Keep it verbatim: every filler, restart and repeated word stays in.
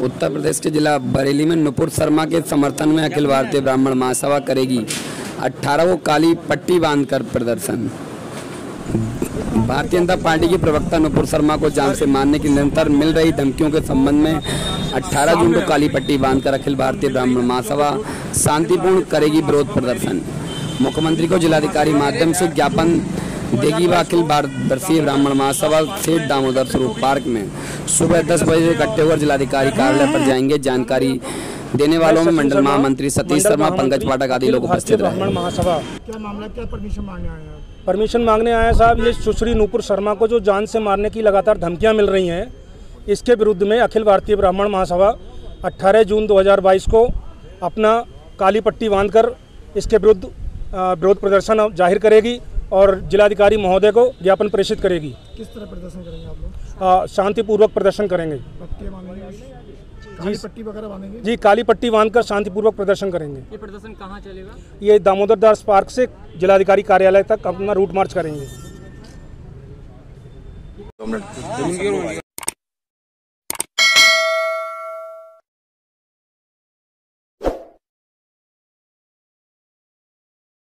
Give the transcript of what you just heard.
उत्तर प्रदेश के जिला बरेली में नुपुर शर्मा के समर्थन में अखिल भारतीय ब्राह्मण महासभा करेगी अठारह को काली पट्टी बांधकर प्रदर्शन। भारतीय जनता पार्टी के प्रवक्ता नुपुर शर्मा को जान से मारने की निरंतर मिल रही धमकियों के संबंध में अठारह जून को काली पट्टी बांधकर अखिल भारतीय ब्राह्मण महासभा शांतिपूर्ण करेगी विरोध प्रदर्शन। मुख्यमंत्री को जिलाधिकारी माध्यम से ज्ञापन देगी व अखिल भारतीय ब्राह्मण महासभा सेठ दामोदर स्वरूप पार्क में सुबह दस बजे इकट्ठे होकर जिलाधिकारी कार्यालय पर जाएंगे। जानकारी देने वालों में मंडल महामंत्री सतीश शर्मा, पंकज पाठक आदि लोग उपस्थित रहे। महासभा क्या मामला, क्या परमिशन मांगने आए हैं? परमिशन मांगने आए साहब, ये सुश्री नुपुर शर्मा को जो जान से मारने की लगातार धमकियां मिल रही हैं, इसके विरुद्ध में अखिल भारतीय ब्राह्मण महासभा अठारह जून दो हज़ार बाईस को अपना काली पट्टी बांधकर इसके विरुद्ध विरोध प्रदर्शन जाहिर करेगी और जिलाधिकारी महोदय को ज्ञापन प्रेषित करेगी। किस तरह प्रदर्शन करेंगे आप लोग? शांतिपूर्वक प्रदर्शन करेंगे। काली पट्टी वगैरह बांधेंगे? जी, काली पट्टी बांधकर शांतिपूर्वक प्रदर्शन करेंगे। ये प्रदर्शन कहाँ चलेगा? ये दामोदर दास पार्क से जिलाधिकारी कार्यालय तक अपना रूट मार्च करेंगे।